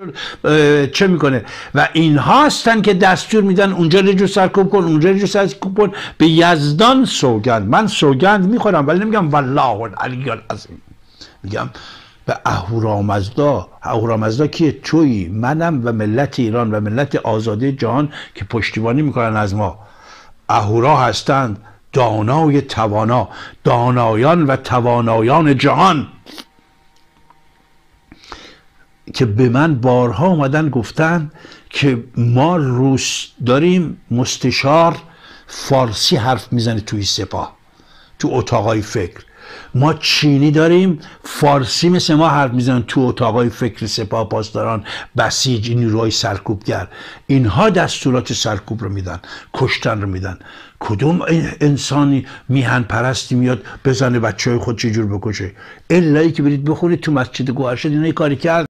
چه میکنه و اینها هستن که دستور میدن اونجا رجوع سرکوب کن، اونجا رجوع سرکوب کن. به یزدان سوگند، من سوگند میخورم ولی نمیگم والله العلی العظیم، میگم به اهورامزدا. اهورامزدا کیه؟ تویی، منم و ملت ایران و ملت آزاده جهان که پشتیبانی میکنن از ما. اهورا هستند دانای توانا، دانایان و توانایان جهان که به من بارها اومدن گفتن که ما روس داریم مستشار فارسی حرف میزنه توی سپاه، تو اتاقای فکر. ما چینی داریم فارسی مثل ما حرف میزنن تو اتاقای فکر سپاه پاسداران، بسیج، نیروهای سرکوبگر. اینها دستورات سرکوب رو میدن، کشتن رو میدن. کدوم انسانی میهن پرستی میاد بزنه بچه های خود چجور بکشه؟ الا ای که برید بخونید تو مسجد گوهرشد اینا کاری کرد.